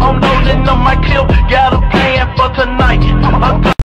I'm loading up my clip, got a plan for tonight.